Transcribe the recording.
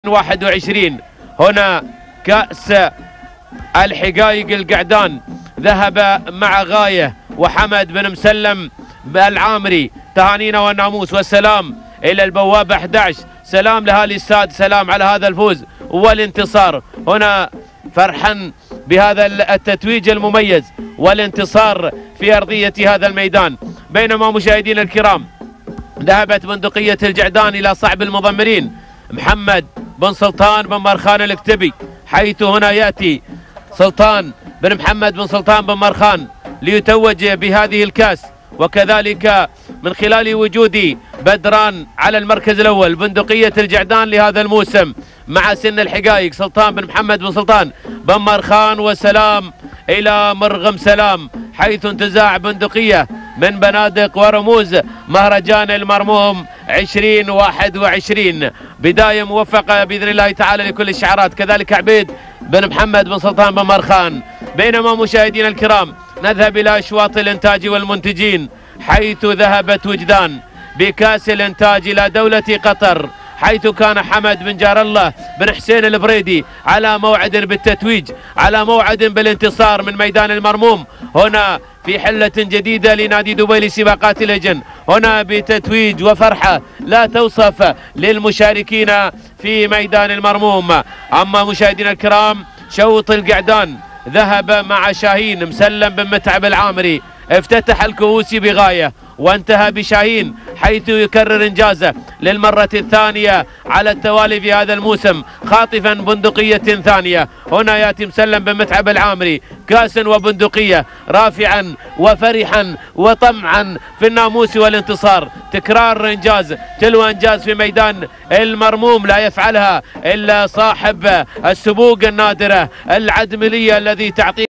21 هنا كأس الحقائق القعدان ذهب مع غاية وحمد بن مسلم العامري. تهانينا والناموس والسلام إلى البوابة 11. سلام لأهالي الساد، سلام على هذا الفوز والانتصار. هنا فرحا بهذا التتويج المميز والانتصار في أرضية هذا الميدان. بينما مشاهدينا الكرام ذهبت بندقية القعدان إلى صعب المضمرين محمد بن سلطان بن مرخان الكتبي، حيث هنا يأتي سلطان بن محمد بن سلطان بن مرخان ليتوج بهذه الكاس، وكذلك من خلال وجود بدران على المركز الأول بندقية القعدان لهذا الموسم مع سن الحقائق سلطان بن محمد بن سلطان بن مرخان. وسلام إلى مرغم سلام، حيث انتزاع بندقية من بنادق ورموز مهرجان المرموم 2021. بداية موفقة بإذن الله تعالى لكل الشعارات، كذلك عبيد بن محمد بن سلطان بن مرخان. بينما مشاهدينا الكرام نذهب إلى أشواط الإنتاج والمنتجين، حيث ذهبت وجدان بكاس الإنتاج إلى دولة قطر، حيث كان حمد بن جار الله بن حسين البريدي على موعد بالتتويج، على موعد بالانتصار من ميدان المرموم هنا في حلة جديدة لنادي دبي لسباقات اللجن، هنا بتتويج وفرحة لا توصف للمشاركين في ميدان المرموم. أما مشاهدينا الكرام شوط القعدان ذهب مع شاهين مسلم بن متعب العامري، افتتح الكؤوسي بغاية وانتهى بشاهين، حيث يكرر انجازه للمرة الثانية على التوالي في هذا الموسم خاطفا بندقية ثانية. هنا ياتي مسلم بن متعب العامري كاس وبندقية، رافعا وفرحا وطمعا في الناموس والانتصار. تكرار انجاز تلو انجاز في ميدان المرموم لا يفعلها الا صاحب السبوق النادرة العدملية الذي تعطي